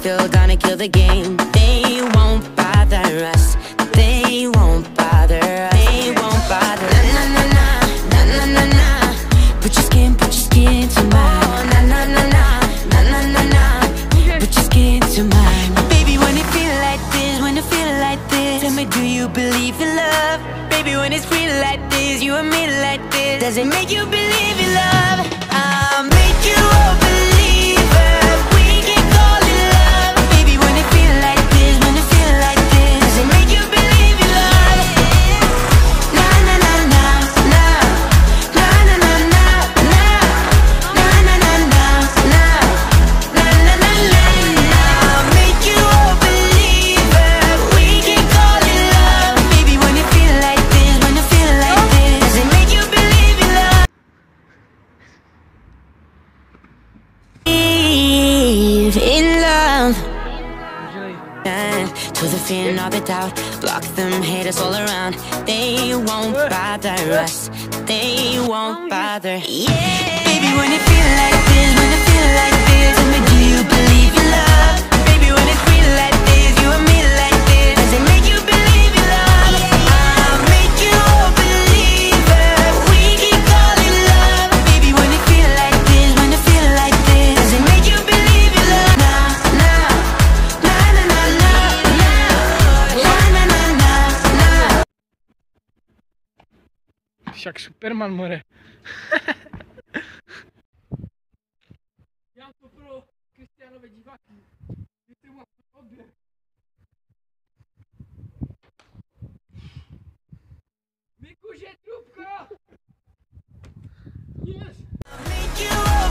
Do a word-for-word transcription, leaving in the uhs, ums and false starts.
still gonna kill the game. They won't bother us. They won't bother us. They won't bother us. Na na na na na na na. Put your skin, put your skin to mine. Na na na na na na na na. Put your skin to mine. Baby, when it feel like this, when it feel like this, tell me, do you believe in love? Baby, when it's real like this, you and me like this, does it make you believe in love? I'll make you a believer. We can call it love. Baby, when it feel like this, when it feel like this, does it make you believe in love? Na na na na na. Na na na na na. Na na na na na. Na na na na. I'll make you a believer. We can call it love. Baby, when it feel like this, when it feel like this, does it make you believe in love? In love, yeah. To the fear and all the doubt, block them haters all around. They won't bother us. They won't bother. Yeah. Baby, when it feel like this, when it feel like this, tell me, do you believe in love? Baby, when it feel like this, you and me like this, does it make you believe in love? I'll make you a believer. We can call it love. Baby, when it feel like this, when it feel like this, does it make you believe in love? Na na na na na na na na na na na. Jak Superman, more. Já to pro Kristiánové diváky. Víte, má odběr. Mikuže, trubka! Yes! Make you a